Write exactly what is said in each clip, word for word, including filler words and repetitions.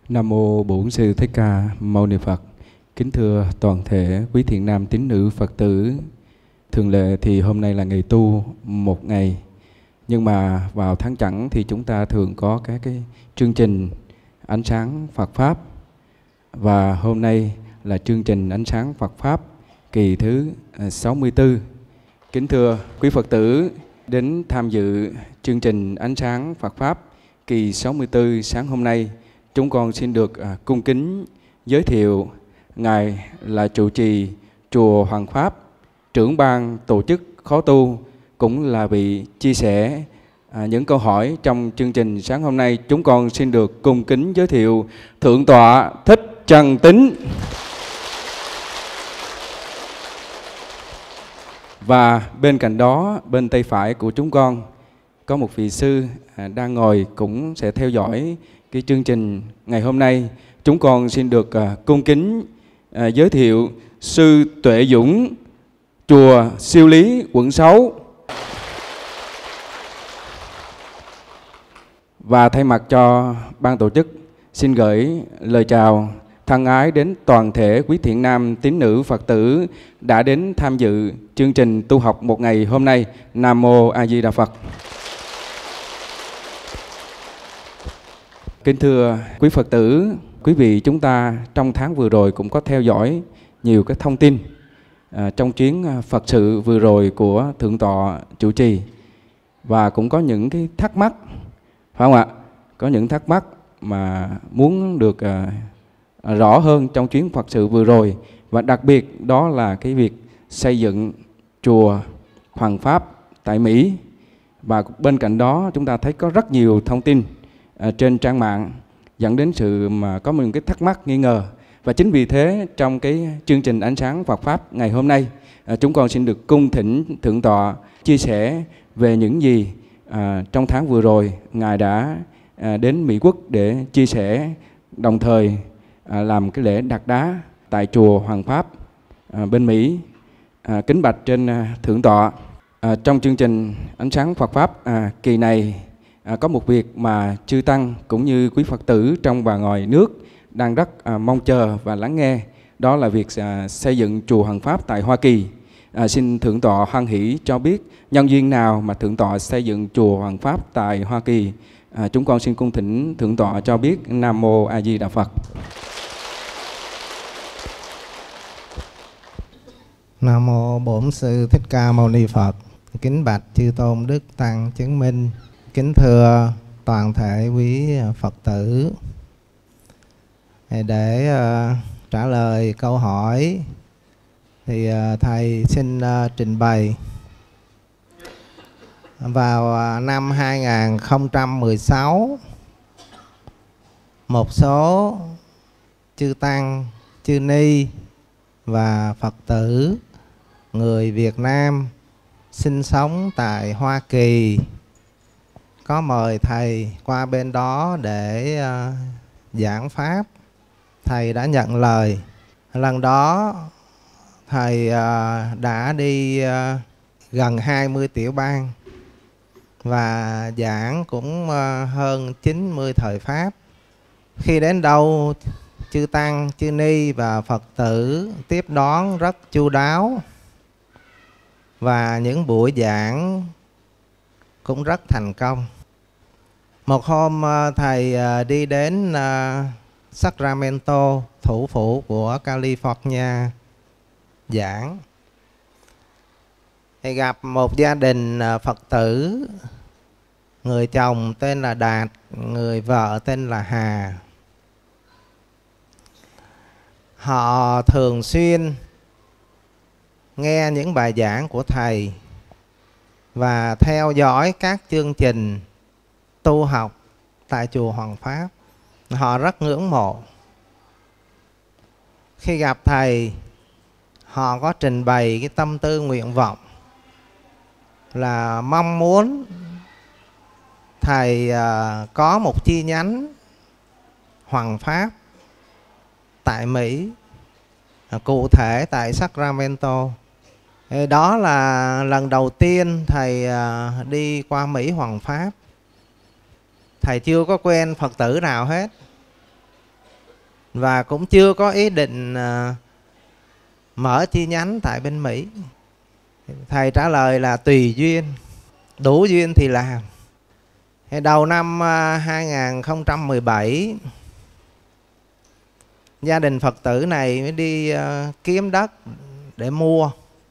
Nam mô Bổn Sư Thích Ca Mâu Ni Phật. Kính thưa toàn thể quý thiện nam tín nữ Phật tử, thường lệ thì hôm nay là ngày tu một ngày, nhưng mà vào tháng Chẵn thì chúng ta thường có các cái chương trình ánh sáng Phật Pháp. Và hôm nay là chương trình ánh sáng Phật Pháp kỳ thứ sáu mươi tư. Kính thưa quý Phật tử đến tham dự chương trình ánh sáng Phật Pháp kỳ sáu mươi tư sáng hôm nay, chúng con xin được à, cung kính giới thiệu Ngài là trụ trì Chùa Hoàng Pháp, trưởng ban tổ chức khóa tu, cũng là vị chia sẻ à, những câu hỏi trong chương trình sáng hôm nay. Chúng con xin được cung kính giới thiệu Thượng tọa Thích Trần Tín. Và bên cạnh đó, bên tay phải của chúng con có một vị sư à, đang ngồi cũng sẽ theo dõi cái chương trình ngày hôm nay. Chúng con xin được à, cung kính à, giới thiệu sư Tuệ Dũng, chùa Siêu Lý, quận sáu. Và thay mặt cho ban tổ chức, xin gửi lời chào thân ái đến toàn thể quý thiện nam tín nữ Phật tử đã đến tham dự chương trình tu học một ngày hôm nay. Nam mô A Di Đà Phật. Kính thưa quý Phật tử, quý vị chúng ta trong tháng vừa rồi cũng có theo dõi nhiều cái thông tin à, trong chuyến Phật sự vừa rồi của Thượng tọa chủ trì, và cũng có những cái thắc mắc, phải không ạ? Có những thắc mắc mà muốn được à, rõ hơn trong chuyến Phật sự vừa rồi, và đặc biệt đó là cái việc xây dựng chùa Hoàng Pháp tại Mỹ. Và bên cạnh đó chúng ta thấy có rất nhiều thông tin à, trên trang mạng dẫn đến sự mà có một cái thắc mắc nghi ngờ. Và chính vì thế trong cái chương trình ánh sáng Phật Pháp ngày hôm nay, à, chúng con xin được cung thỉnh Thượng tọa chia sẻ về những gì à, trong tháng vừa rồi Ngài đã à, đến Mỹ Quốc để chia sẻ, đồng thời à, làm cái lễ đặt đá tại chùa Hoàng Pháp à, bên Mỹ. À, kính bạch trên à, Thượng tọa, à, trong chương trình ánh sáng Phật Pháp à, kỳ này à, có một việc mà chư tăng cũng như quý Phật tử trong và ngoài nước đang rất à, mong chờ và lắng nghe, đó là việc à, xây dựng chùa Hoàng Pháp tại Hoa Kỳ. À, xin Thượng tọa hoan hỷ cho biết nhân duyên nào mà Thượng tọa xây dựng chùa Hoàng Pháp tại Hoa Kỳ. À, chúng con xin cung thỉnh Thượng tọa cho biết. Nam mô A Di Đà Phật. Nam mô Bổn Sư Thích Ca Mâu Ni Phật. Kính bạch chư tôn đức tăng chứng minh. Kính thưa toàn thể quý Phật tử, để uh, trả lời câu hỏi thì uh, thầy xin uh, trình bày. Vào uh, năm hai nghìn không trăm mười sáu, một số chư tăng, chư ni và Phật tử người Việt Nam sinh sống tại Hoa Kỳ có mời thầy qua bên đó để uh, giảng Pháp. Thầy đã nhận lời. Lần đó thầy uh, đã đi uh, gần hai mươi tiểu bang và giảng cũng uh, hơn chín mươi thời Pháp. Khi đến đâu, chư tăng, chư ni và Phật tử tiếp đón rất chu đáo, và những buổi giảng cũng rất thành công. Một hôm thầy đi đến Sacramento, thủ phủ của California, giảng. Thì gặp một gia đình Phật tử, người chồng tên là Đạt, người vợ tên là Hà. Họ thường xuyên nghe những bài giảng của thầy và theo dõi các chương trình tu học tại chùa Hoàng Pháp. Họ rất ngưỡng mộ. Khi gặp thầy, họ có trình bày cái tâm tư nguyện vọng là mong muốn thầy có một chi nhánh Hoàng Pháp tại Mỹ, cụ thể tại Sacramento. Đó là lần đầu tiên thầy đi qua Mỹ Hoàng Pháp. Thầy chưa có quen Phật tử nào hết. và cũng chưa có ý định uh, mở chi nhánh tại bên Mỹ. Thầy trả lời là tùy duyên, đủ duyên thì làm. Đầu năm hai nghìn không trăm mười bảy, gia đình Phật tử này mới đi uh, kiếm đất để mua.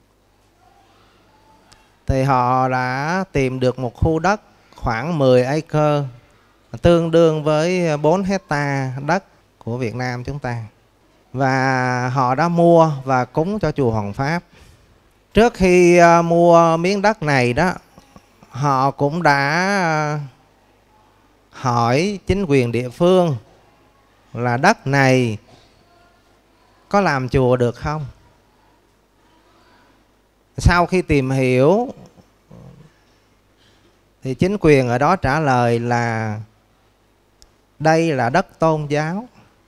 Thì họ đã tìm được một khu đất khoảng mười acre, tương đương với bốn hecta đất của Việt Nam chúng ta. Và họ đã mua và cúng cho chùa Hoàng Pháp. Trước khi uh, mua miếng đất này đó, họ cũng đã hỏi chính quyền địa phương là đất này có làm chùa được không. Sau khi tìm hiểu thì chính quyền ở đó trả lời là đây là đất tôn giáo.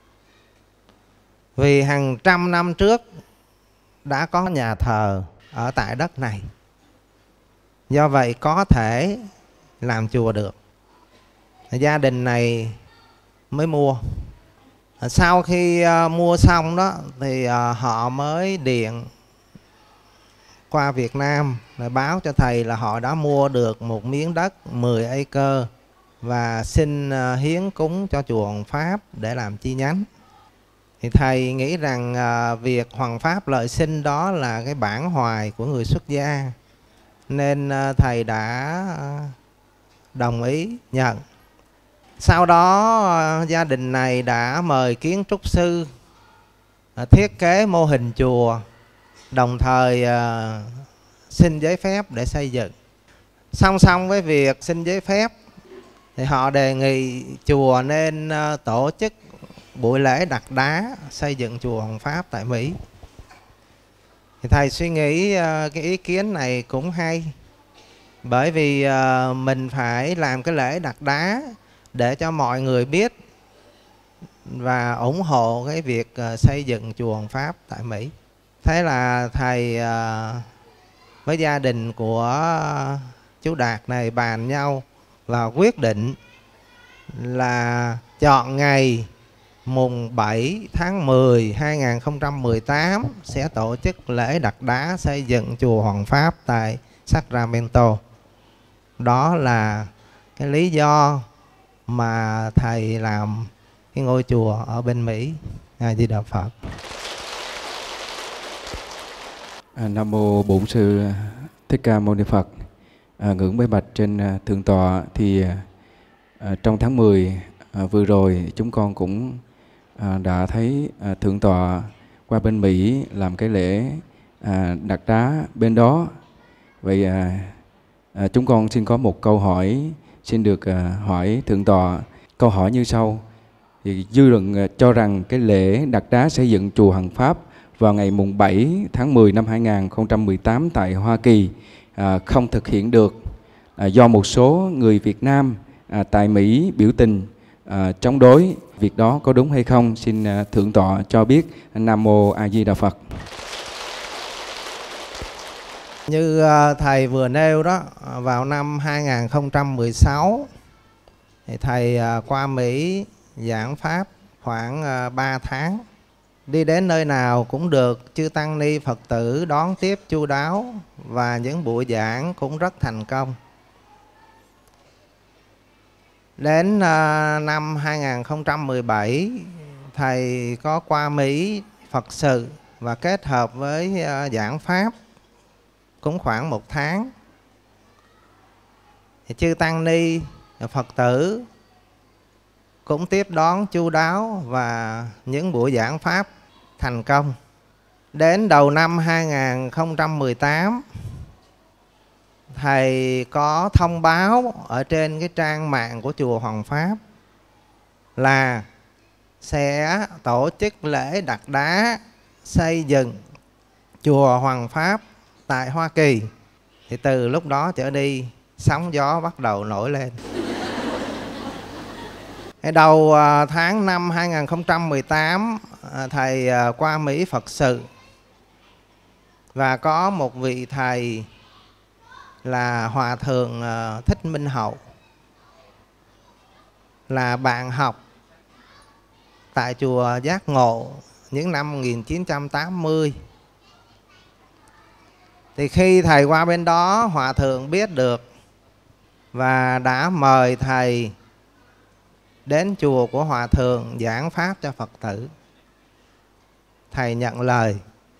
Vì hàng trăm năm trước đã có nhà thờ ở tại đất này, do vậy có thể làm chùa được. Gia đình này mới mua. Sau khi uh, mua xong đó thì uh, họ mới điện qua Việt Nam để báo cho thầy là họ đã mua được một miếng đất mười acre và xin uh, hiến cúng cho chùa Hoàng Pháp để làm chi nhánh. Thì thầy nghĩ rằng uh, việc Hoàng Pháp lợi sinh đó là cái bản hoài của người xuất gia, nên uh, thầy đã uh, đồng ý nhận. Sau đó uh, gia đình này đã mời kiến trúc sư uh, thiết kế mô hình chùa, đồng thời uh, xin giấy phép để xây dựng. Song song với việc xin giấy phép thì họ đề nghị chùa nên uh, tổ chức buổi lễ đặt đá xây dựng chùa Hoàng Pháp tại Mỹ. Thì thầy suy nghĩ uh, cái ý kiến này cũng hay, bởi vì uh, mình phải làm cái lễ đặt đá để cho mọi người biết và ủng hộ cái việc uh, xây dựng chùa Hoàng Pháp tại Mỹ. Thế là thầy uh, với gia đình của uh, chú Đạt này bàn nhau và quyết định là chọn ngày mùng bảy tháng mười hai nghìn không trăm mười tám sẽ tổ chức lễ đặt đá xây dựng chùa Hoàng Pháp tại Sacramento. Đó là cái lý do mà thầy làm cái ngôi chùa ở bên Mỹ. A Di Đà Phật. À, Nam mô Bổn Sư Thích Ca Mâu Ni Phật. À, ngưỡng bái bạch trên à, thượng tọa, thì à, trong tháng mười à, vừa rồi chúng con cũng à, đã thấy à, thượng tọa qua bên Mỹ làm cái lễ à, đặt đá bên đó. Vậy à, à, chúng con xin có một câu hỏi, xin được à, hỏi thượng tọa câu hỏi như sau. Thì dư luận à, cho rằng cái lễ đặt đá xây dựng chùa Hoàng Pháp vào ngày mùng bảy tháng mười năm hai nghìn không trăm mười tám tại Hoa Kỳ à, không thực hiện được à, do một số người Việt Nam à, tại Mỹ biểu tình à, chống đối. Việc đó có đúng hay không? Xin à, thượng tọa cho biết. Nam mô A Di Đà Phật. Như à, thầy vừa nêu đó, vào năm hai nghìn không trăm mười sáu thì thầy à, qua Mỹ giảng pháp khoảng à, ba tháng. Đi đến nơi nào cũng được chư tăng ni Phật tử đón tiếp chu đáo và những buổi giảng cũng rất thành công. Đến uh, năm hai nghìn không trăm mười bảy, thầy có qua Mỹ Phật sự và kết hợp với uh, giảng pháp cũng khoảng một tháng. Thì chư tăng ni Phật tử cũng tiếp đón chu đáo và những buổi giảng pháp thành công. Đến đầu năm hai nghìn không trăm mười tám, thầy có thông báo ở trên cái trang mạng của chùa Hoàng Pháp là sẽ tổ chức lễ đặt đá xây dựng chùa Hoàng Pháp tại Hoa Kỳ. Thì từ lúc đó trở đi, sóng gió bắt đầu nổi lên. Đầu tháng năm hai nghìn không trăm mười tám, thầy qua Mỹ Phật sự và có một vị thầy là Hòa Thượng Thích Minh Hậu, là bạn học tại chùa Giác Ngộ những năm một nghìn chín trăm tám mươi. Thì khi thầy qua bên đó, Hòa thượng biết được và đã mời thầy đến chùa của Hòa thượng giảng pháp cho Phật tử. Thầy nhận lời.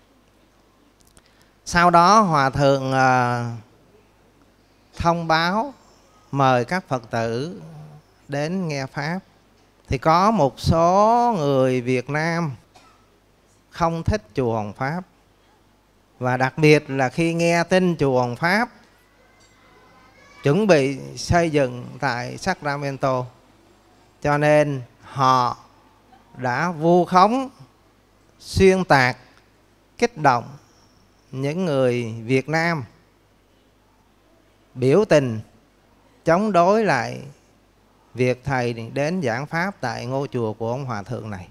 Sau đó Hòa thượng à, thông báo mời các Phật tử đến nghe pháp. Thì có một số người Việt Nam không thích chùa Hoằng Pháp. Và đặc biệt là khi nghe tin chùa Hoằng Pháp chuẩn bị xây dựng tại Sacramento, cho nên họ đã vu khống, xuyên tạc, kích động những người Việt Nam biểu tình chống đối lại việc thầy đến giảng pháp tại ngôi chùa của ông Hòa thượng này.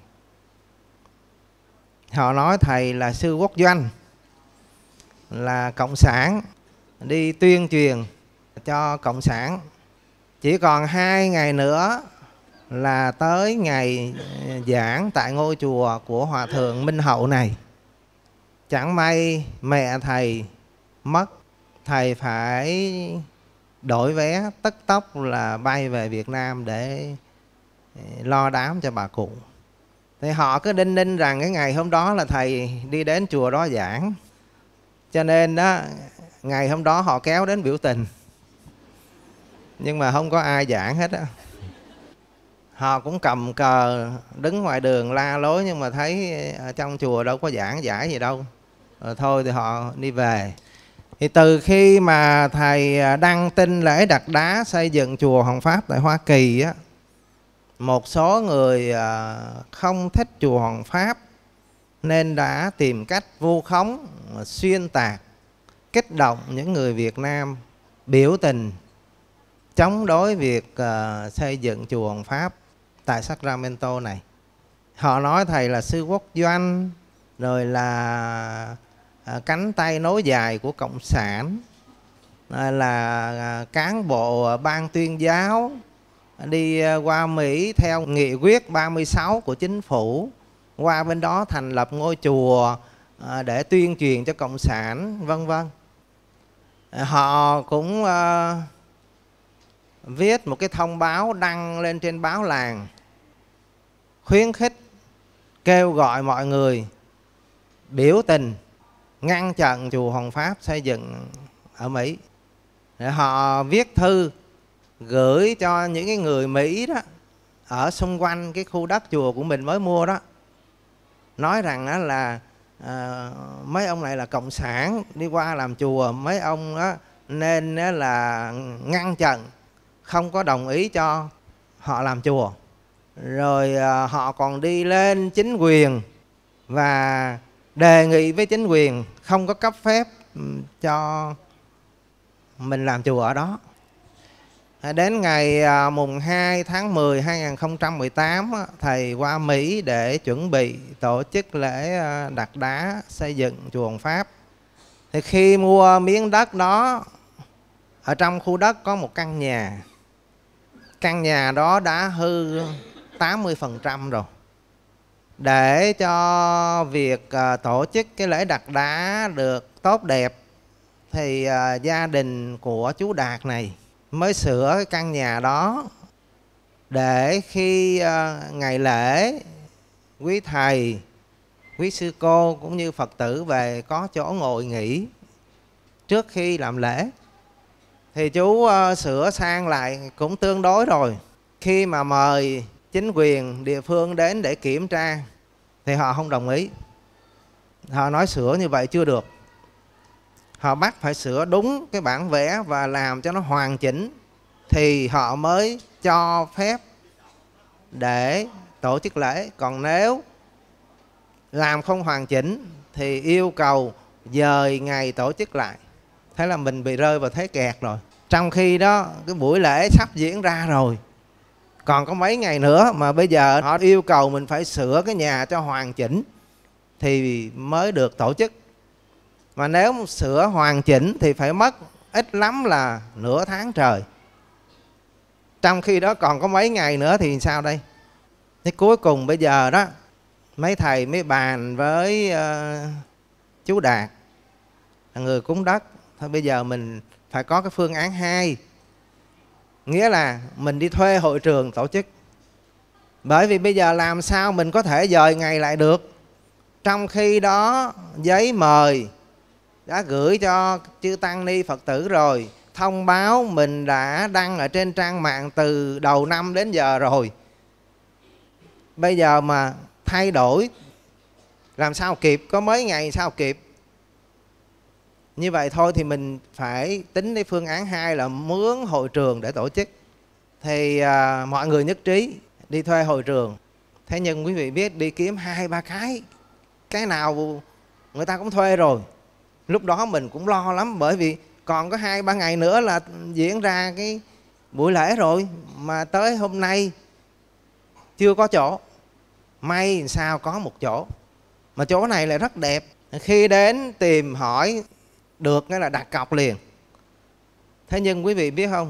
Họ nói thầy là sư quốc doanh, là cộng sản, đi tuyên truyền cho cộng sản. Chỉ còn hai ngày nữa là tới ngày giảng tại ngôi chùa của Hòa thượng Minh Hậu này. Chẳng may mẹ thầy mất, thầy phải đổi vé tất tốc là bay về Việt Nam để lo đám cho bà cụ. Thì họ cứ đinh ninh rằng cái ngày hôm đó là thầy đi đến chùa đó giảng, cho nên đó ngày hôm đó họ kéo đến biểu tình, nhưng mà không có ai giảng hết á. Họ cũng cầm cờ đứng ngoài đường la lối, nhưng mà thấy ở trong chùa đâu có giảng giải gì đâu. Rồi thôi thì họ đi về. Thì từ khi mà thầy đăng tin lễ đặt đá xây dựng chùa Hoằng Pháp tại Hoa Kỳ á, một số người không thích chùa Hoằng Pháp nên đã tìm cách vu khống, xuyên tạc, kích động những người Việt Nam biểu tình chống đối việc uh, xây dựng chùa Hoằng Pháp tại Sacramento này. Họ nói thầy là sư quốc doanh, rồi là uh, cánh tay nối dài của cộng sản, uh, là uh, cán bộ ban tuyên giáo, đi uh, qua Mỹ theo nghị quyết ba mươi sáu của chính phủ, qua bên đó thành lập ngôi chùa uh, để tuyên truyền cho cộng sản, vân vân. Uh, họ cũng uh, viết một cái thông báo đăng lên trên báo làng, khuyến khích, kêu gọi mọi người biểu tình ngăn chặn chùa Hoằng Pháp xây dựng ở Mỹ. Để họ viết thư gửi cho những cái người Mỹ đó ở xung quanh cái khu đất chùa của mình mới mua đó, nói rằng đó là à, mấy ông này là cộng sản đi qua làm chùa, mấy ông đó nên đó là ngăn chặn, không có đồng ý cho họ làm chùa. Rồi à, họ còn đi lên chính quyền và đề nghị với chính quyền không có cấp phép cho mình làm chùa ở đó. Đến ngày à, mùng hai tháng mười hai nghìn không trăm mười tám, thầy qua Mỹ để chuẩn bị tổ chức lễ à, đặt đá xây dựng chùa Hoằng Pháp. Thì khi mua miếng đất đó, ở trong khu đất có một căn nhà. Căn nhà đó đã hư tám mươi phần trăm rồi. Để cho việc uh, tổ chức cái lễ đặt đá được tốt đẹp thì uh, gia đình của chú Đạt này mới sửa cái căn nhà đó, để khi uh, ngày lễ quý thầy, quý sư cô cũng như Phật tử về có chỗ ngồi nghỉ trước khi làm lễ. Thì chú uh, sửa sang lại cũng tương đối rồi. Khi mà mời chính quyền địa phương đến để kiểm tra thì họ không đồng ý. Họ nói sửa như vậy chưa được, họ bắt phải sửa đúng cái bản vẽ và làm cho nó hoàn chỉnh thì họ mới cho phép để tổ chức lễ. Còn nếu làm không hoàn chỉnh thì yêu cầu dời ngày tổ chức lại. Thế là mình bị rơi vào thế kẹt rồi. Trong khi đó cái buổi lễ sắp diễn ra rồi, còn có mấy ngày nữa, mà bây giờ họ yêu cầu mình phải sửa cái nhà cho hoàn chỉnh thì mới được tổ chức. Mà nếu sửa hoàn chỉnh thì phải mất ít lắm là nửa tháng trời. Trong khi đó còn có mấy ngày nữa thì sao đây? Thế cuối cùng bây giờ đó, mấy thầy mới bàn với uh, chú Đạt là người cúng đất. Thôi bây giờ mình phải có cái phương án hai, nghĩa là mình đi thuê hội trường tổ chức. Bởi vì bây giờ làm sao mình có thể dời ngày lại được, trong khi đó giấy mời đã gửi cho chư tăng ni Phật tử rồi, thông báo mình đã đăng ở trên trang mạng từ đầu năm đến giờ rồi. Bây giờ mà thay đổi làm sao kịp, có mấy ngày sao kịp. Như vậy thôi thì mình phải tính đến phương án hai là mướn hội trường để tổ chức. Thì à, mọi người nhất trí đi thuê hội trường. Thế nhưng quý vị biết đi kiếm hai ba cái, cái nào người ta cũng thuê rồi. Lúc đó mình cũng lo lắm, bởi vì còn có hai ba ngày nữa là diễn ra cái buổi lễ rồi, mà tới hôm nay chưa có chỗ. May sao có một chỗ, mà chỗ này lại rất đẹp. Khi đến tìm hỏi được cái là đặt cọc liền. Thế nhưng quý vị biết không,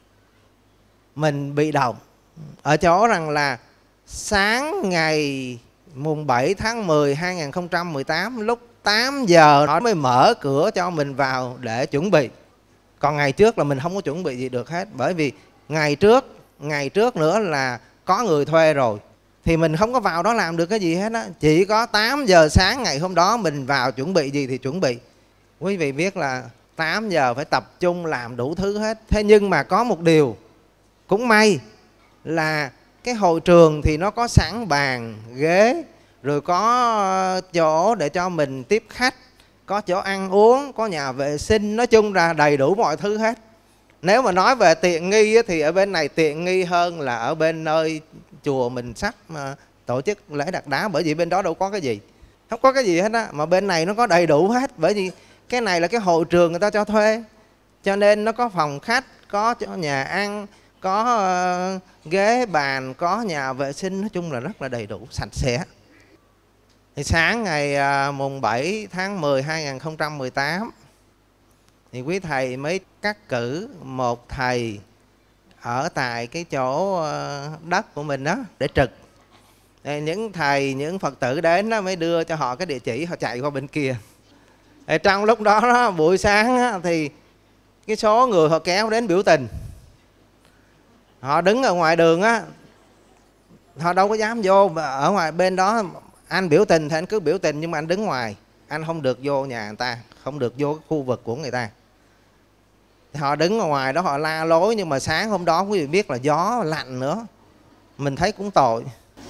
mình bị động ở chỗ rằng là sáng ngày mùng bảy tháng mười hai nghìn không trăm mười tám lúc tám giờ nó mới mở cửa cho mình vào để chuẩn bị. Còn ngày trước là mình không có chuẩn bị gì được hết. Bởi vì ngày trước ngày trước nữa là có người thuê rồi, thì mình không có vào đó làm được cái gì hết á. Chỉ có tám giờ sáng ngày hôm đó mình vào chuẩn bị gì thì chuẩn bị. Quý vị biết là tám giờ phải tập trung làm đủ thứ hết. Thế nhưng mà có một điều cũng may là cái hội trường thì nó có sẵn bàn, ghế, rồi có chỗ để cho mình tiếp khách, có chỗ ăn uống, có nhà vệ sinh, nói chung là đầy đủ mọi thứ hết. Nếu mà nói về tiện nghi thì ở bên này tiện nghi hơn là ở bên nơi chùa mình sắp mà tổ chức lễ đặt đá. Bởi vì bên đó đâu có cái gì, không có cái gì hết á, mà bên này nó có đầy đủ hết. Bởi vì cái này là cái hội trường người ta cho thuê, cho nên nó có phòng khách, có chỗ nhà ăn, có uh, ghế bàn, có nhà vệ sinh, nói chung là rất là đầy đủ, sạch sẽ. Thì sáng ngày uh, mùng bảy tháng mười hai nghìn không trăm mười tám thì quý thầy mới cắt cử một thầy ở tại cái chỗ uh, đất của mình đó để trực. Thì những thầy, những Phật tử đến đó mới đưa cho họ cái địa chỉ, họ chạy qua bên kia. Thì trong lúc đó, đó buổi sáng đó, thì cái số người họ kéo đến biểu tình. Họ đứng ở ngoài đường á, họ đâu có dám vô. Ở ngoài bên đó anh biểu tình thì anh cứ biểu tình, nhưng mà anh đứng ngoài, anh không được vô nhà người ta, không được vô cái khu vực của người ta. Thì họ đứng ở ngoài đó họ la lối. Nhưng mà sáng hôm đó quý vị biết là gió lạnh nữa, mình thấy cũng tội.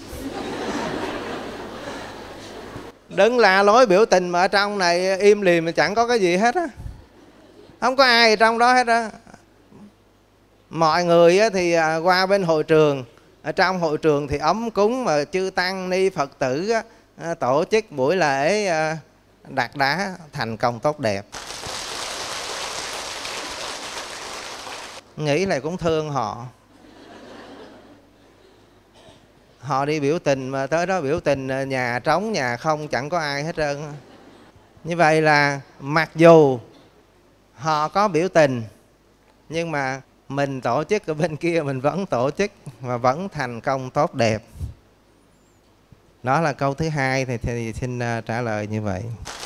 Đứng la lối biểu tình mà ở trong này im lìm mà chẳng có cái gì hết á, không có ai ở trong đó hết á. Mọi người thì qua bên hội trường. Ở trong hội trường thì ấm cúng mà chư tăng ni Phật tử tổ chức buổi lễ đặt đá thành công tốt đẹp. Nghĩ lại cũng thương họ. Họ đi biểu tình mà tới đó biểu tình nhà trống nhà không, chẳng có ai hết trơn. Như vậy là mặc dù họ có biểu tình, nhưng mà mình tổ chức ở bên kia mình vẫn tổ chức và vẫn thành công tốt đẹp. Đó là câu thứ hai, thì, thì xin uh, trả lời như vậy.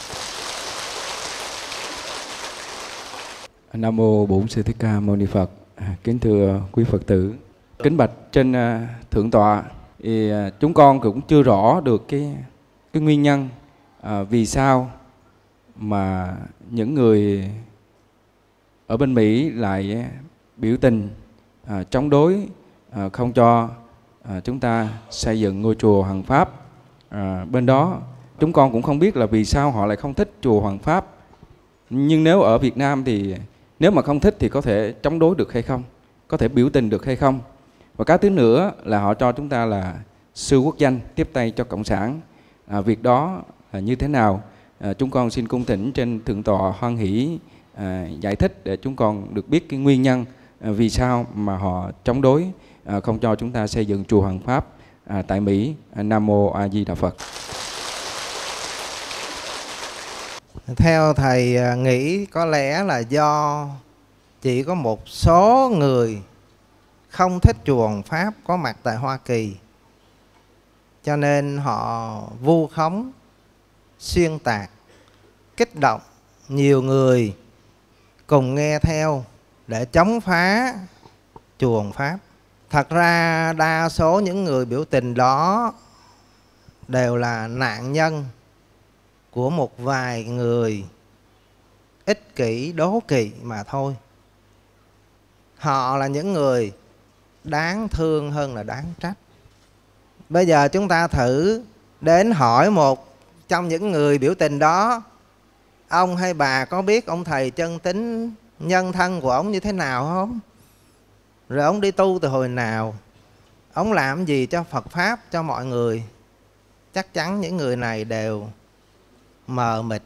Nam mô Bổn Sư Thích Ca Mâu Ni Phật. Kính thưa quý Phật tử, kính bạch trên uh, thượng tọa, thì uh, chúng con cũng chưa rõ được cái cái nguyên nhân uh, vì sao mà những người ở bên Mỹ lại biểu tình à, chống đối, à, không cho à, chúng ta xây dựng ngôi chùa Hoằng Pháp. À, bên đó chúng con cũng không biết là vì sao họ lại không thích chùa Hoằng Pháp. Nhưng nếu ở Việt Nam thì nếu mà không thích thì có thể chống đối được hay không, có thể biểu tình được hay không. Và cái thứ nữa là họ cho chúng ta là sư quốc danh, tiếp tay cho cộng sản. À, việc đó là như thế nào? À, chúng con xin cung thỉnh trên thượng tọa hoan hỷ à, giải thích để chúng con được biết cái nguyên nhân à, vì sao mà họ chống đối, à, không cho chúng ta xây dựng chùa Hoằng Pháp à, tại Mỹ. À, Nam mô A Di Đà Phật. Theo thầy nghĩ có lẽ là do chỉ có một số người không thích chùa Hoằng Pháp có mặt tại Hoa Kỳ, cho nên họ vu khống, xuyên tạc, kích động nhiều người cùng nghe theo để chống phá chuồng pháp. Thật ra đa số những người biểu tình đó đều là nạn nhân của một vài người ích kỷ, đố kỵ mà thôi. Họ là những người đáng thương hơn là đáng trách. Bây giờ chúng ta thử đến hỏi một trong những người biểu tình đó: ông hay bà có biết ông thầy chân tín nhân thân của ông như thế nào không? Rồi ông đi tu từ hồi nào? Ông làm gì cho Phật Pháp, cho mọi người? Chắc chắn những người này đều mờ mịt.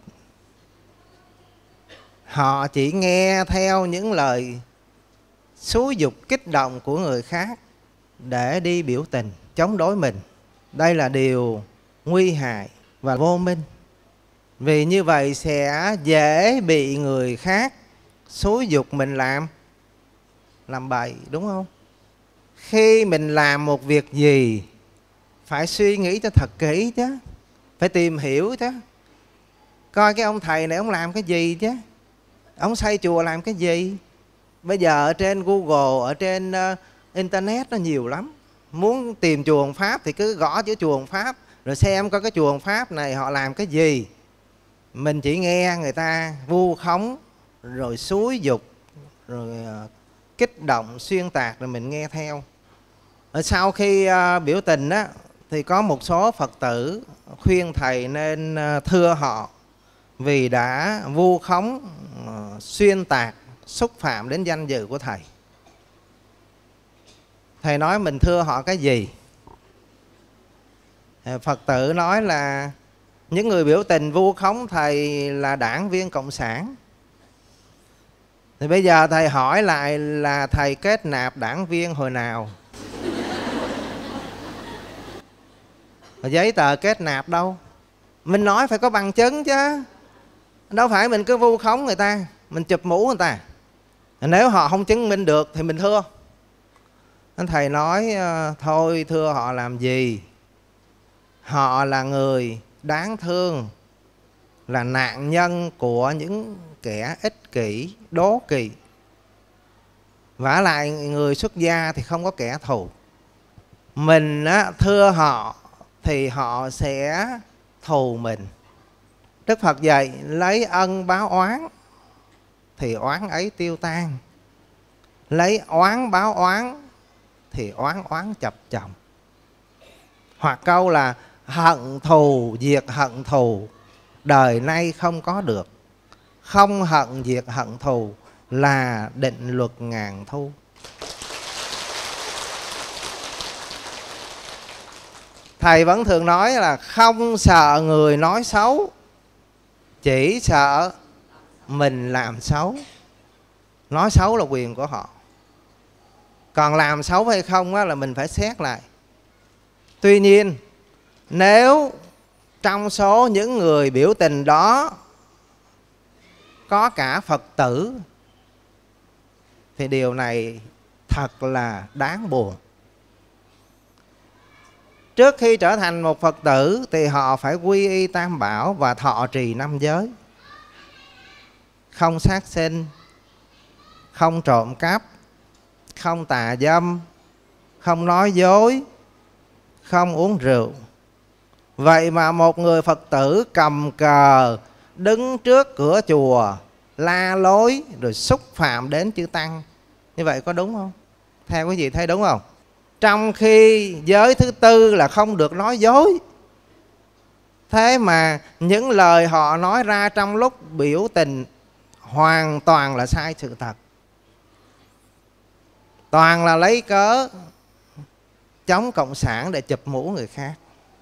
Họ chỉ nghe theo những lời xúi dục kích động của người khác để đi biểu tình chống đối mình. Đây là điều nguy hại và vô minh. Vì như vậy sẽ dễ bị người khác xúi dục mình làm làm bậy, đúng không? Khi mình làm một việc gì phải suy nghĩ cho thật kỹ chứ, phải tìm hiểu chứ. Coi cái ông thầy này ông làm cái gì chứ, ông xây chùa làm cái gì. Bây giờ ở trên Google, ở trên uh, Internet nó nhiều lắm. Muốn tìm chuồng Pháp thì cứ gõ chữ chuồng Pháp, rồi xem coi cái chuồng Pháp này họ làm cái gì. Mình chỉ nghe người ta vu khống, rồi xúi dục, rồi uh, kích động, xuyên tạc, rồi mình nghe theo. Ở sau khi uh, biểu tình á, thì có một số Phật tử khuyên thầy nên uh, thưa họ vì đã vu khống, uh, xuyên tạc, xúc phạm đến danh dự của thầy. Thầy nói mình thưa họ cái gì? Phật tử nói là những người biểu tình vu khống thầy là đảng viên Cộng sản. Thì bây giờ thầy hỏi lại là thầy kết nạp đảng viên hồi nào? Giấy tờ kết nạp đâu? Mình nói phải có bằng chứng chứ. Đâu phải mình cứ vu khống người ta, mình chụp mũ người ta. Nếu họ không chứng minh được thì mình thưa. Thầy nói thôi thưa họ làm gì? Họ là người đáng thương, là nạn nhân của những kẻ ích kỷ, đố kỵ. Vả lại người xuất gia thì không có kẻ thù. Mình á, thưa họ thì họ sẽ thù mình. Đức Phật dạy lấy ân báo oán thì oán ấy tiêu tan, lấy oán báo oán thì oán oán chập chồng. Hoặc câu là hận thù diệt hận thù, đời nay không có được. Không hận diệt hận thù là định luật ngàn thu. Thầy vẫn thường nói là không sợ người nói xấu, chỉ sợ mình làm xấu. Nói xấu là quyền của họ, còn làm xấu hay không là mình phải xét lại. Tuy nhiên nếu trong số những người biểu tình đó có cả Phật tử thì điều này thật là đáng buồn. Trước khi trở thành một Phật tử thì họ phải quy y Tam Bảo và thọ trì năm giới. Không sát sinh, không trộm cắp, không tà dâm, không nói dối, không uống rượu. Vậy mà một người Phật tử cầm cờ đứng trước cửa chùa la lối rồi xúc phạm đến chư Tăng, như vậy có đúng không? Theo quý vị thấy đúng không? Trong khi giới thứ tư là không được nói dối, thế mà những lời họ nói ra trong lúc biểu tình hoàn toàn là sai sự thật. Toàn là lấy cớ chống cộng sản để chụp mũ người khác.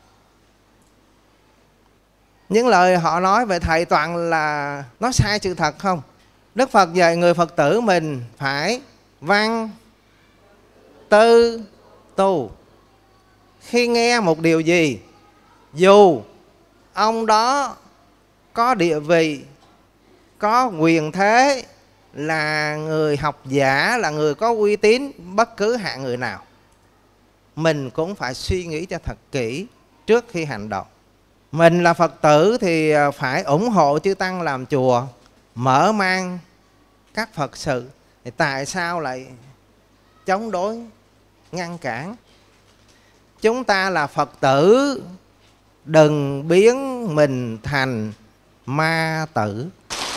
Những lời họ nói về thầy toàn là nói sai sự thật không? Đức Phật dạy người Phật tử mình phải văn, tư, tu. Khi nghe một điều gì, dù ông đó có địa vị, có quyền thế, là người học giả, là người có uy tín, bất cứ hạng người nào, mình cũng phải suy nghĩ cho thật kỹ trước khi hành động. Mình là Phật tử thì phải ủng hộ chư Tăng làm chùa, mở mang các Phật sự. Thì tại sao lại chống đối, ngăn cản? Chúng ta là Phật tử, đừng biến mình thành ma tử.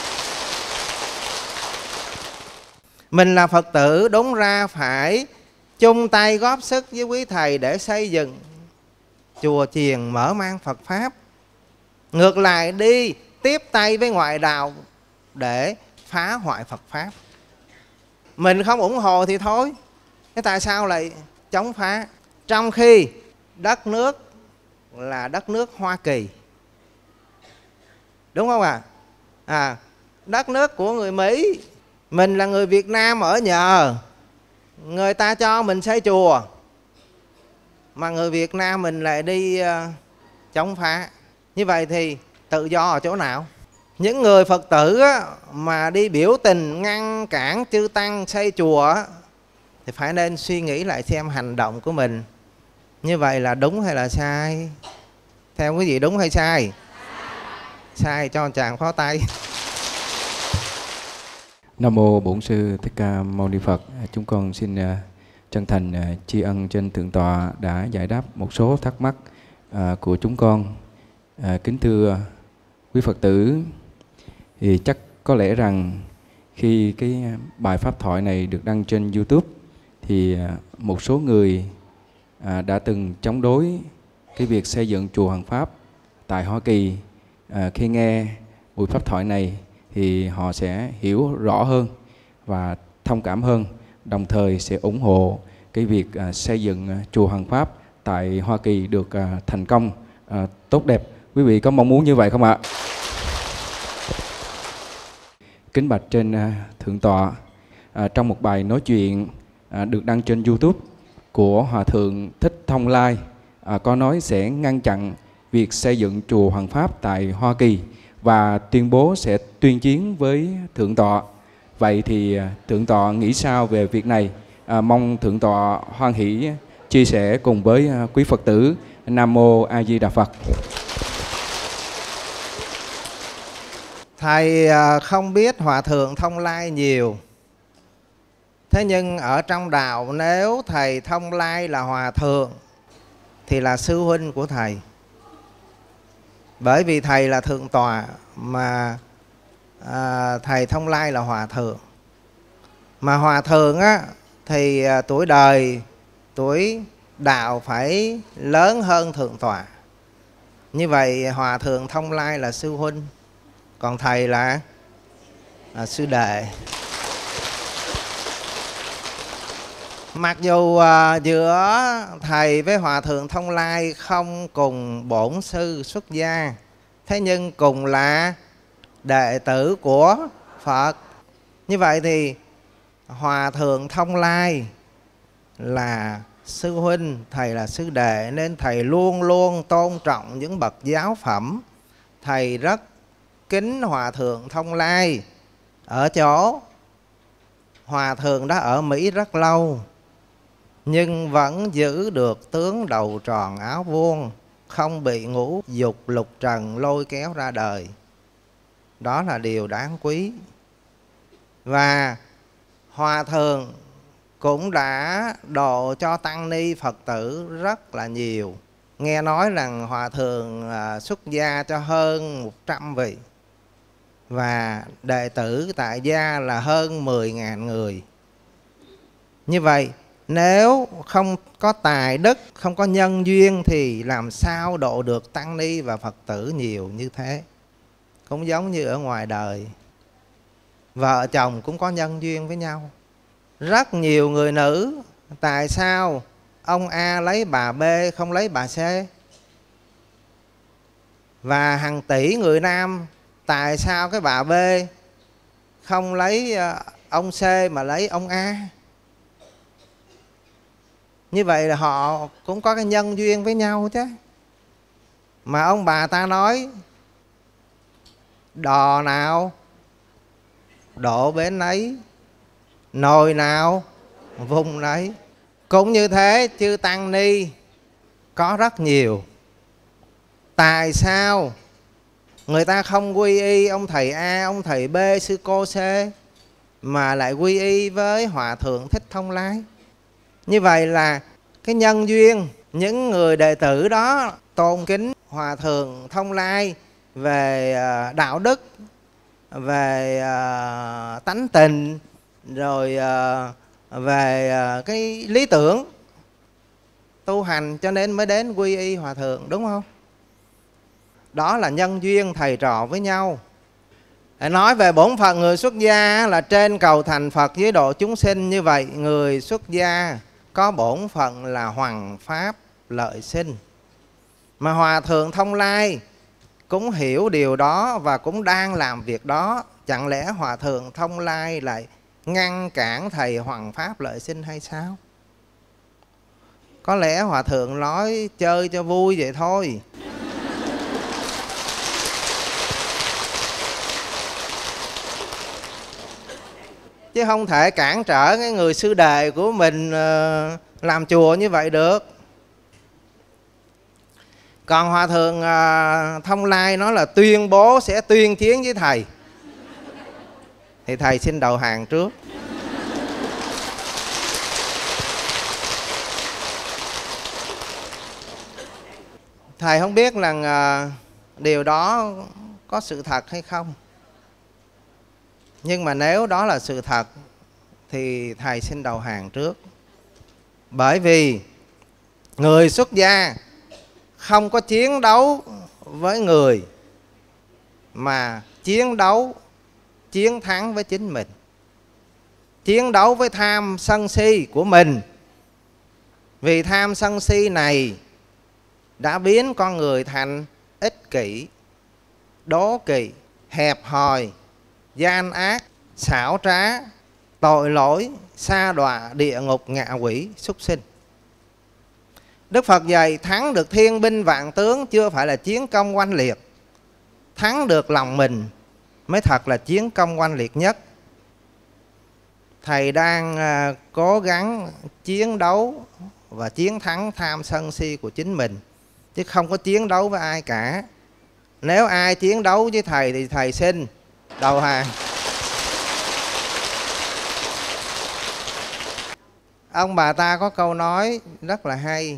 Mình là Phật tử đúng ra phải chung tay góp sức với quý thầy để xây dựng chùa chiền, mở mang Phật Pháp. Ngược lại đi tiếp tay với ngoại đạo để phá hoại Phật Pháp. Mình không ủng hộ thì thôi, thế tại sao lại chống phá? Trong khi đất nước là đất nước Hoa Kỳ, đúng không ạ? À? À, đất nước của người Mỹ, mình là người Việt Nam ở nhờ, người ta cho mình xây chùa, mà người Việt Nam mình lại đi uh, chống phá. Như vậy thì tự do ở chỗ nào? Những người Phật tử á, mà đi biểu tình ngăn cản chư Tăng xây chùa á, thì phải nên suy nghĩ lại xem hành động của mình như vậy là đúng hay là sai. Theo quý vị đúng hay sai? Sai cho chàng pháo tay. Nam mô Bổn Sư Thích Ca Mâu Ni Phật. Chúng con xin uh, chân thành uh, tri ân trên Thượng tọa đã giải đáp một số thắc mắc uh, của chúng con. Uh, kính thưa quý Phật tử, thì chắc có lẽ rằng khi cái bài pháp thoại này được đăng trên YouTube thì uh, một số người uh, đã từng chống đối cái việc xây dựng chùa Hoàng Pháp tại Hoa Kỳ. Uh, khi nghe buổi pháp thoại này thì họ sẽ hiểu rõ hơn và thông cảm hơn, đồng thời sẽ ủng hộ cái việc uh, xây dựng uh, chùa Hoàng Pháp tại Hoa Kỳ được uh, thành công, uh, tốt đẹp. Quý vị có mong muốn như vậy không ạ? Kính bạch trên uh, Thượng tọa, uh, trong một bài nói chuyện uh, được đăng trên YouTube của Hòa Thượng Thích Thông Lai, uh, có nói sẽ ngăn chặn việc xây dựng chùa Hoàng Pháp tại Hoa Kỳ và tuyên bố sẽ tuyên chiến với Thượng tọa. Vậy thì Thượng tọa nghĩ sao về việc này? À, mong Thượng tọa hoan hỷ chia sẻ cùng với quý Phật tử. Nam mô A Di Đà Phật. Thầy không biết Hòa Thượng Thông Lai nhiều. Thế nhưng ở trong đạo, nếu thầy Thông Lai là Hòa Thượng thì là sư huynh của thầy. Bởi vì thầy là Thượng tọa mà à, thầy Thông Lai là Hòa Thượng. Mà Hòa Thượng á, thì à, tuổi đời, tuổi đạo phải lớn hơn Thượng tọa. Như vậy Hòa Thượng Thông Lai là sư huynh, còn thầy là, là sư đệ. Mặc dù à, giữa thầy với Hòa Thượng Thông Lai không cùng bổn sư xuất gia, thế nhưng cùng là đệ tử của Phật. Như vậy thì Hòa Thượng Thông Lai là sư huynh, thầy là sư đệ, nên thầy luôn luôn tôn trọng những bậc giáo phẩm. Thầy rất kính Hòa Thượng Thông Lai ở chỗ Hòa Thượng đã ở Mỹ rất lâu, nhưng vẫn giữ được tướng đầu tròn áo vuông, không bị ngũ dục lục trần lôi kéo ra đời. Đó là điều đáng quý. Và Hòa Thượng cũng đã độ cho tăng ni Phật tử rất là nhiều. Nghe nói rằng Hòa Thượng xuất gia cho hơn một trăm vị, và đệ tử tại gia là hơn mười nghìn người. Như vậy nếu không có tài đức, không có nhân duyên thì làm sao độ được tăng ni và Phật tử nhiều như thế. Cũng giống như ở ngoài đời, vợ chồng cũng có nhân duyên với nhau. Rất nhiều người nữ, tại sao ông A lấy bà B không lấy bà C? Và hàng tỷ người nam, tại sao cái bà B không lấy ông C mà lấy ông A? Như vậy là họ cũng có cái nhân duyên với nhau chứ. Mà ông bà ta nói đò nào độ bến ấy, nồi nào vùng đấy. Cũng như thế, chư tăng ni có rất nhiều, Tại sao người ta không quy y ông thầy A, ông thầy B, sư cô C, mà lại quy y với Hòa Thượng Thích Thông Lai? Như vậy là cái nhân duyên những người đệ tử đó tôn kính Hòa Thượng Thông Lai về đạo đức, về tánh tình, rồi về cái lý tưởng tu hành, cho nên mới đến quy y Hòa Thượng, đúng không? Đó là nhân duyên thầy trò với nhau. Nói về bổn phận người xuất gia là trên cầu thành Phật dưới độ chúng sinh. Như vậy người xuất gia có bổn phận là hoằng pháp lợi sinh. Mà Hòa Thượng Thông Lai cũng hiểu điều đó và cũng đang làm việc đó. Chẳng lẽ Hòa Thượng Thông Lai lại ngăn cản thầy hoằng pháp lợi sinh hay sao? Có lẽ Hòa Thượng nói chơi cho vui vậy thôi. Chứ không thể cản trở cái người sư đệ của mình làm chùa như vậy được. Còn Hòa Thượng Thông Lai nói là tuyên bố sẽ tuyên chiến với thầy, thì thầy xin đầu hàng trước. Thầy không biết là điều đó có sự thật hay không. Nhưng mà nếu đó là sự thật thì thầy xin đầu hàng trước. Bởi vì người xuất gia không có chiến đấu với người, mà chiến đấu chiến thắng với chính mình. Chiến đấu với tham sân si của mình. Vì tham sân si này đã biến con người thành ích kỷ, đố kỵ, hẹp hòi, gian ác, xảo trá, tội lỗi, sa đọa địa ngục ngạ quỷ súc sinh. Đức Phật dạy thắng được thiên binh vạn tướng chưa phải là chiến công oanh liệt. Thắng được lòng mình mới thật là chiến công oanh liệt nhất. Thầy đang cố gắng chiến đấu và chiến thắng tham sân si của chính mình, chứ không có chiến đấu với ai cả. Nếu ai chiến đấu với thầy thì thầy xin đầu hàng. Ông bà ta có câu nói rất là hay: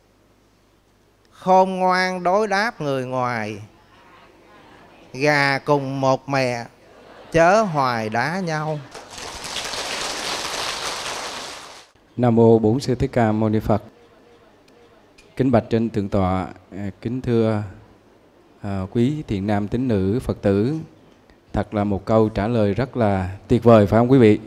khôn ngoan đối đáp người ngoài, gà cùng một mẹ chớ hoài đá nhau. Nam mô Bổn Sư Thích Ca Mâu Ni Phật. Kính bạch trên thượng tọa, kính thưa à, quý thiện nam tín nữ Phật tử. Thật là một câu trả lời rất là tuyệt vời, phải không quý vị?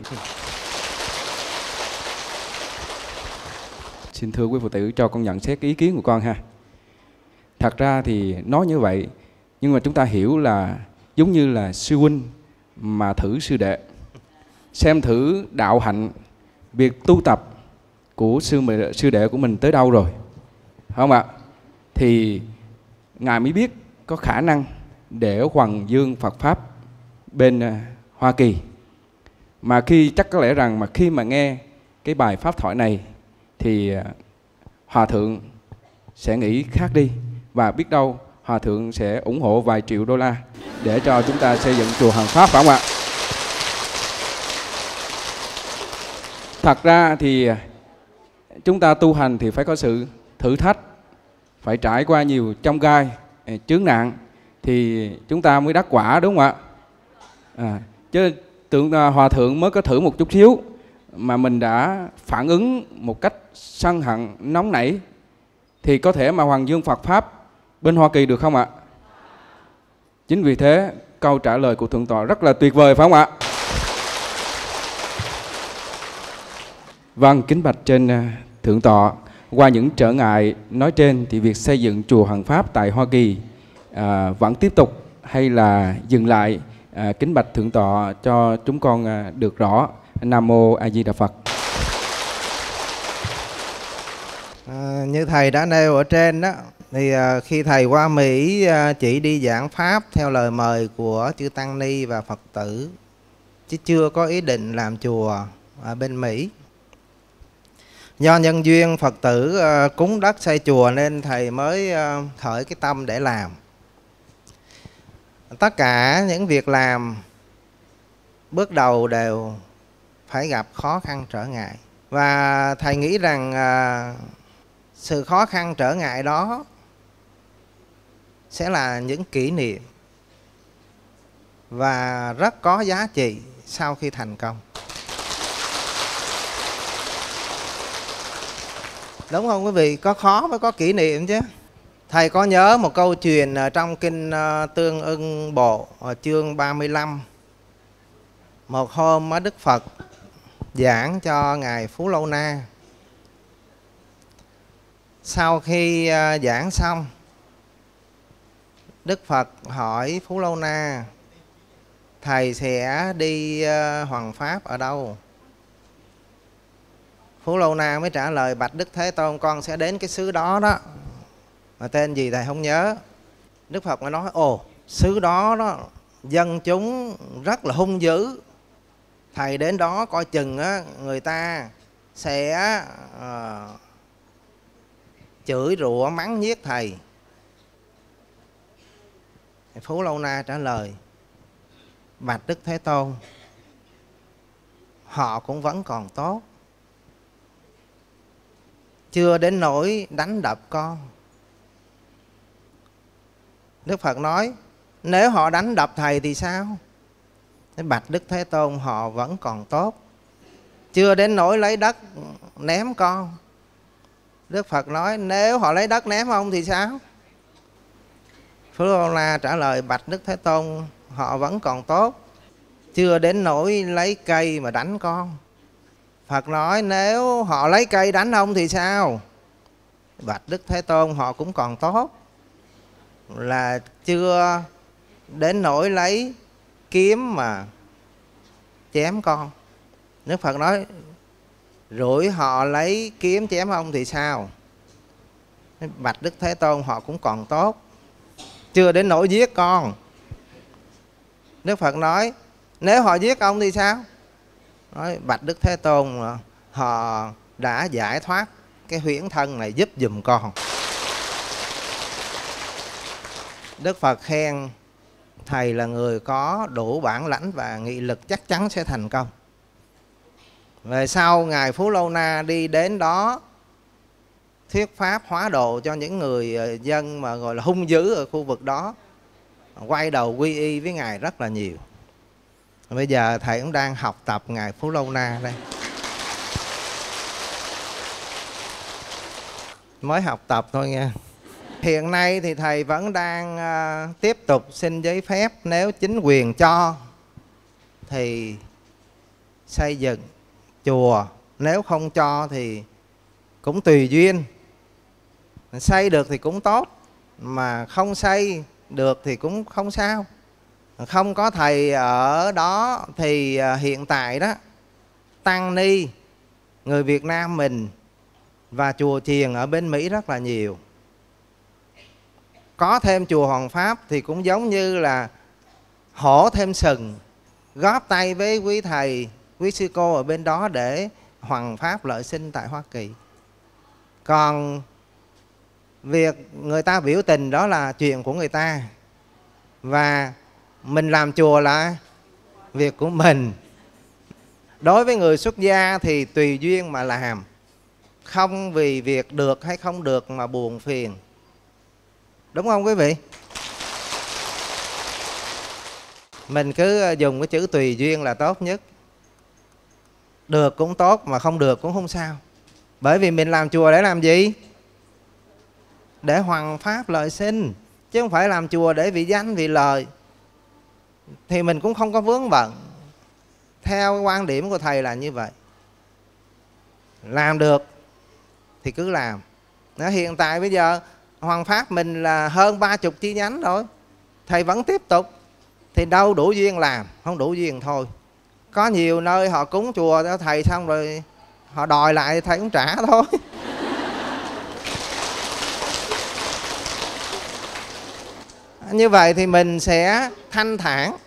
Xin thưa quý Phật tử, cho con nhận xét ý kiến của con ha. Thật ra thì nói như vậy, nhưng mà chúng ta hiểu là giống như là sư huynh mà thử sư đệ, xem thử đạo hạnh, việc tu tập của sư sư đệ của mình tới đâu rồi, không ạ? Thì ngài mới biết có khả năng để hoằng dương Phật pháp bên uh, Hoa Kỳ. Mà khi chắc có lẽ rằng mà khi mà nghe cái bài pháp thoại này thì uh, Hòa Thượng sẽ nghĩ khác đi, và biết đâu Hòa Thượng sẽ ủng hộ vài triệu đô la để cho chúng ta xây dựng chùa Hàng Pháp, phải không ạ? Thật ra thì chúng ta tu hành thì phải có sự thử thách, phải trải qua nhiều chông gai, chướng nạn thì chúng ta mới đắc quả, đúng không ạ? À, chứ tượng Hòa Thượng mới có thử một chút xíu mà mình đã phản ứng một cách sân hận, nóng nảy, thì có thể mà hoằng dương Phật pháp bên Hoa Kỳ được không ạ? Chính vì thế câu trả lời của thượng tọa rất là tuyệt vời, phải không ạ? Vâng, kính bạch trên thượng tọa, qua những trở ngại nói trên thì việc xây dựng chùa Hàng Pháp tại Hoa Kỳ à, vẫn tiếp tục hay là dừng lại? À, kính bạch thượng tọa cho chúng con à, được rõ. Nam mô A Di Đà Phật. À, như thầy đã nêu ở trên đó, thì à, khi thầy qua Mỹ à, chỉ đi giảng pháp theo lời mời của chư tăng ni và Phật tử, chứ chưa có ý định làm chùa ở bên Mỹ. Do nhân duyên Phật tử uh, cúng đất xây chùa nên thầy mới uh, khởi cái tâm để làm. Tất cả những việc làm bước đầu đều phải gặp khó khăn trở ngại. Và thầy nghĩ rằng uh, sự khó khăn trở ngại đó sẽ là những kỷ niệm và rất có giá trị sau khi thành công. Đúng không quý vị? Có khó mới có kỷ niệm chứ. Thầy có nhớ một câu chuyện trong kinh Tương Ưng Bộ chương ba mươi lăm. Một hôm Đức Phật giảng cho Ngài Phú Lâu Na. Sau khi giảng xong, Đức Phật hỏi Phú Lâu Na: thầy sẽ đi hoằng pháp ở đâu? Phú Lâu Na mới trả lời: bạch Đức Thế Tôn, con sẽ đến cái xứ đó đó, mà tên gì thầy không nhớ. Đức Phật mới nói: ồ, xứ đó đó dân chúng rất là hung dữ, thầy đến đó coi chừng á, người ta sẽ uh, chửi rủa mắng nhiếc thầy. Phú Lâu Na trả lời: bạch Đức Thế Tôn, họ cũng vẫn còn tốt, chưa đến nỗi đánh đập con. Đức Phật nói: nếu họ đánh đập thầy thì sao? Bạch Đức Thế Tôn, họ vẫn còn tốt, chưa đến nỗi lấy đất ném con. Đức Phật nói: nếu họ lấy đất ném ông thì sao? Phú Lâu Na trả lời: bạch Đức Thế Tôn, họ vẫn còn tốt, chưa đến nỗi lấy cây mà đánh con. Phật nói: nếu họ lấy cây đánh ông thì sao? Bạch Đức Thế Tôn, họ cũng còn tốt, là chưa đến nỗi lấy kiếm mà chém con. Đức Phật nói: rủi họ lấy kiếm chém ông thì sao? Bạch Đức Thế Tôn, họ cũng còn tốt, chưa đến nỗi giết con. Đức Phật nói: nếu họ giết ông thì sao? Nói: bạch Đức Thế Tôn, họ đã giải thoát cái huyễn thân này giúp giùm con. Đức Phật khen thầy là người có đủ bản lãnh và nghị lực, chắc chắn sẽ thành công. Về sau Ngài Phú Lâu Na đi đến đó thuyết pháp hóa độ cho những người dân mà gọi là hung dữ ở khu vực đó, quay đầu quy y với Ngài rất là nhiều. Bây giờ thầy cũng đang học tập Ngài Phú Lâu Na đây. Mới học tập thôi nha. Hiện nay thì thầy vẫn đang uh, tiếp tục xin giấy phép, nếu chính quyền cho thì xây dựng chùa, nếu không cho thì cũng tùy duyên. Xây được thì cũng tốt, mà không xây được thì cũng không sao. Không có thầy ở đó thì hiện tại đó tăng ni người Việt Nam mình và chùa chiền ở bên Mỹ rất là nhiều. Có thêm chùa Hoàng Pháp thì cũng giống như là hổ thêm sừng, góp tay với quý thầy, quý sư cô ở bên đó để Hoàng Pháp lợi sinh tại Hoa Kỳ. Còn việc người ta biểu tình đó là chuyện của người ta, và mình làm chùa là việc của mình. Đối với người xuất gia thì tùy duyên mà làm, không vì việc được hay không được mà buồn phiền. Đúng không quý vị? Mình cứ dùng cái chữ tùy duyên là tốt nhất. Được cũng tốt, mà không được cũng không sao. Bởi vì mình làm chùa để làm gì? Để hoằng pháp lợi sinh, chứ không phải làm chùa để vì danh vì lợi. Thì mình cũng không có vướng bận. Theo quan điểm của thầy là như vậy. Làm được thì cứ làm. Hiện tại bây giờ Hoàng Pháp mình là hơn ba chục chi nhánh rồi, thầy vẫn tiếp tục. Thì đâu đủ duyên làm, không đủ duyên thôi. Có nhiều nơi họ cúng chùa cho thầy xong rồi họ đòi lại, thầy cũng trả thôi. Như vậy thì mình sẽ thanh thản.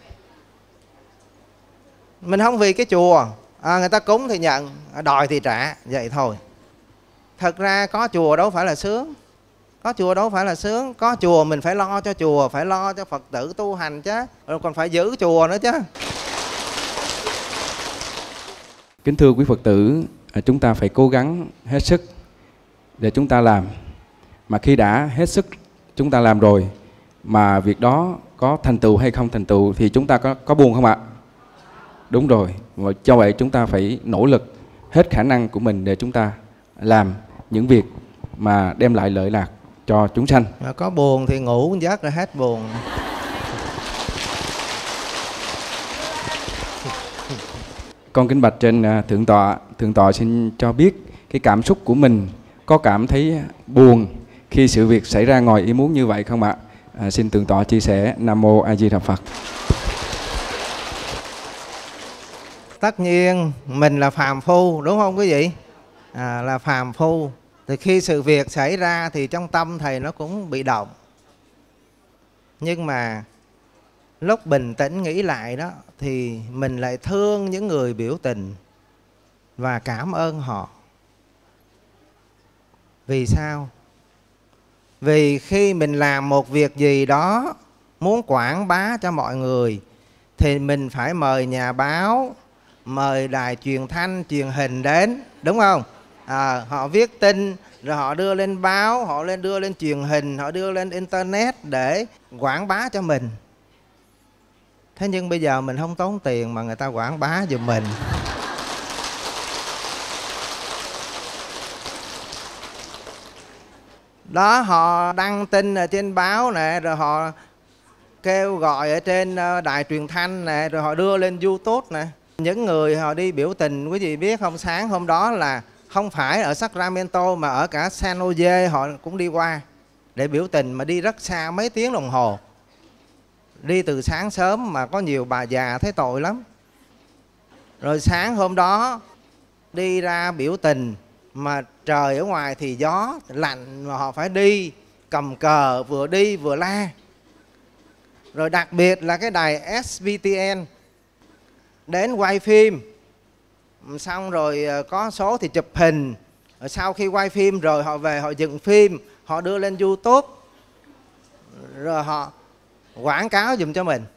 Mình không vì cái chùa à, người ta cúng thì nhận, đòi thì trả, vậy thôi. Thật ra có chùa đâu phải là sướng. Có chùa đâu phải là sướng. Có chùa mình phải lo cho chùa, phải lo cho Phật tử tu hành chứ, rồi còn phải giữ chùa nữa chứ. Kính thưa quý Phật tử, chúng ta phải cố gắng hết sức để chúng ta làm. Mà khi đã hết sức chúng ta làm rồi, mà việc đó có thành tựu hay không thành tựu thì chúng ta có, có buồn không ạ? Đúng rồi. Và cho vậy chúng ta phải nỗ lực hết khả năng của mình để chúng ta làm những việc mà đem lại lợi lạc cho chúng sanh. Mà có buồn thì ngủ giấc là hết buồn. Con kính bạch trên Thượng tọa, Thượng tọa xin cho biết cái cảm xúc của mình có cảm thấy buồn khi sự việc xảy ra ngoài ý muốn như vậy không ạ? À, xin Thượng tọa chia sẻ. Nam mô A Di Đà Phật. Tất nhiên mình là phàm phu, đúng không quý vị? À, là phàm phu. Thì khi sự việc xảy ra thì trong tâm thầy nó cũng bị động. Nhưng mà lúc bình tĩnh nghĩ lại đó, thì mình lại thương những người biểu tình và cảm ơn họ. Vì sao? Vì khi mình làm một việc gì đó muốn quảng bá cho mọi người thì mình phải mời nhà báo, mời đài truyền thanh, truyền hình đến, đúng không? À, họ viết tin, rồi họ đưa lên báo, họ lên đưa lên truyền hình, họ đưa lên internet để quảng bá cho mình. Thế nhưng bây giờ mình không tốn tiền mà người ta quảng bá giùm mình. Đó, họ đăng tin ở trên báo nè, rồi họ kêu gọi ở trên đài truyền thanh nè, rồi họ đưa lên YouTube nè. Những người họ đi biểu tình, quý vị biết không, sáng hôm đó là không phải ở Sacramento mà ở cả San Jose họ cũng đi qua để biểu tình, mà đi rất xa mấy tiếng đồng hồ. Đi từ sáng sớm mà có nhiều bà già thấy tội lắm. Rồi sáng hôm đó đi ra biểu tình mà trời ở ngoài thì gió lạnh, mà họ phải đi cầm cờ, vừa đi vừa la. Rồi đặc biệt là cái đài ét bê tê en đến quay phim, xong rồi có số thì chụp hình, rồi sau khi quay phim rồi họ về họ dựng phim, họ đưa lên YouTube, rồi họ quảng cáo giùm cho mình.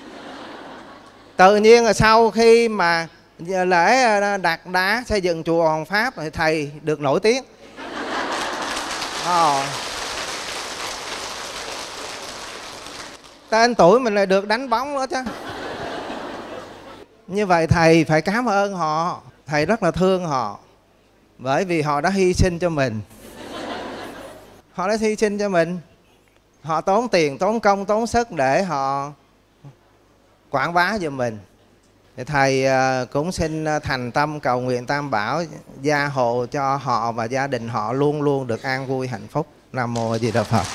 Tự nhiên là sau khi mà lễ đặt đá xây dựng chùa Hoàng Pháp thì thầy được nổi tiếng. Oh. Tên tuổi mình lại được đánh bóng nữa chứ. Như vậy thầy phải cảm ơn họ. Thầy rất là thương họ, bởi vì họ đã hy sinh cho mình. Họ đã hy sinh cho mình. Họ tốn tiền, tốn công, tốn sức để họ quảng bá giùm mình. Thì thầy cũng xin thành tâm cầu nguyện Tam Bảo gia hộ cho họ và gia đình họ luôn luôn được an vui hạnh phúc. Nam mô A Di Đà Phật.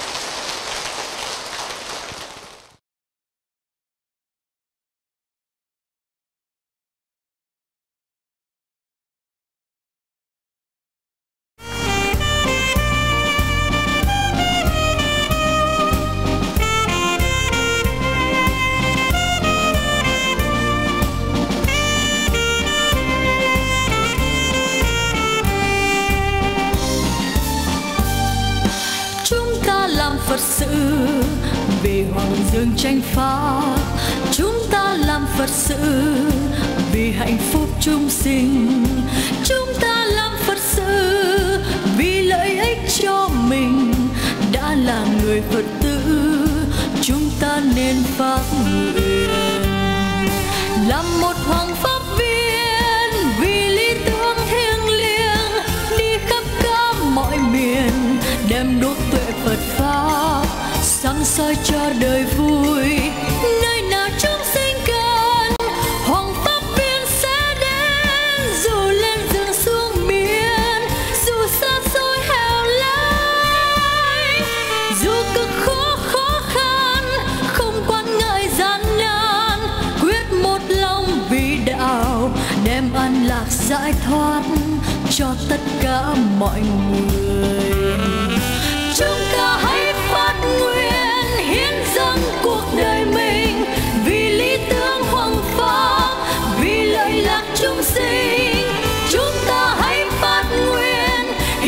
Phật sự vì hoàng dương tranh pháp, chúng ta làm Phật sự vì hạnh phúc chúng sinh, chúng ta làm Phật sự vì lợi ích cho mình. Đã là người Phật tử, chúng ta nên phát nguyện làm một hoàng pháp viên vì lý tưởng thiêng liêng, đi khắp cả mọi miền đem đuốc tuệ Phật pháp sáng soi cho đời vui. Nơi nào chúng sinh cần, hoàng pháp viên sẽ đến, dù lên rừng xuống biển, dù xa xôi hẻo lánh, dù cực khó khó khăn, không quan ngại gian nan, quyết một lòng vì đạo, đem an lạc giải thoát cho tất cả mọi người. Chúng ta hãy phát nguyện hiến dâng cuộc đời mình vì lý tưởng hoàng pháp, vì lợi lạc chúng sinh. Chúng ta hãy phát nguyện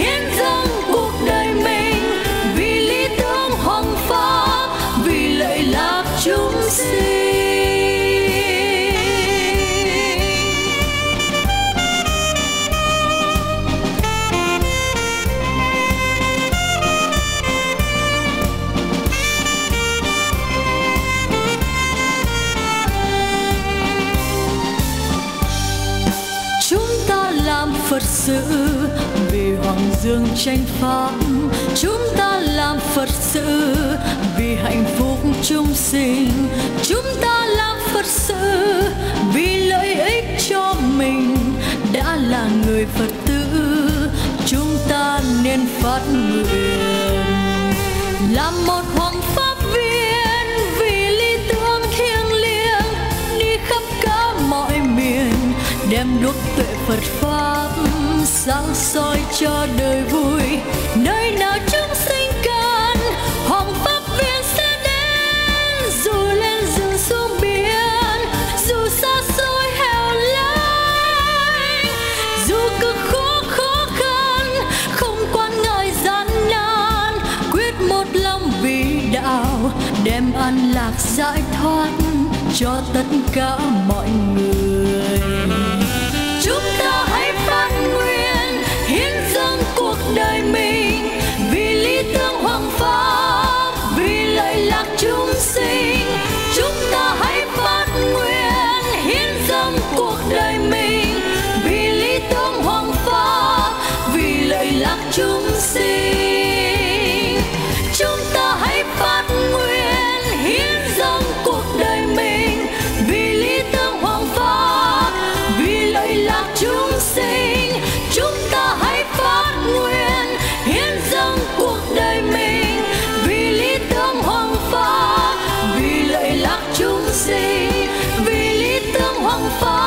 Phật sự vì hoàng dương tranh pháp. Chúng ta làm Phật sự vì hạnh phúc chúng sinh. Chúng ta làm Phật sự vì lợi ích cho mình. Đã là người Phật tử, chúng ta nên phát nguyện làm một hoàng pháp viên vì lý tưởng thiêng liêng, đi khắp cả mọi miền, đem đuốc tuệ Phật pháp sáng soi cho đời vui. Nơi nào chúng sinh cần, hoàng pháp viên sẽ đến. Dù lên rừng xuống biển, dù xa xôi hẻo lánh, dù cực khổ khó khăn, không quan ngại gian nan, quyết một lòng vì đạo, đem an lạc giải thoát cho tất cả mọi người. Chúng ta hãy phát nguyện hiến dâng cuộc đời mình vì lý tưởng hoàng pháp, vì lợi lạc chúng sinh. Chúng ta hãy phát nguyện hiến dâng cuộc đời mình vì lý tưởng hoàng pháp, vì lợi lạc chúng sinh. Chúng ta hãy phát nguyện hiến dâng cuộc đời mình vì lý tưởng hoàng pháp, vì lợi lạc chúng sinh. Chúng ta hãy phát nguyện hiến dâng cuộc đời mình vì lý tưởng hoàng pháp, vì lợi lạc chúng sinh, vì lý tưởng hoàng pháp.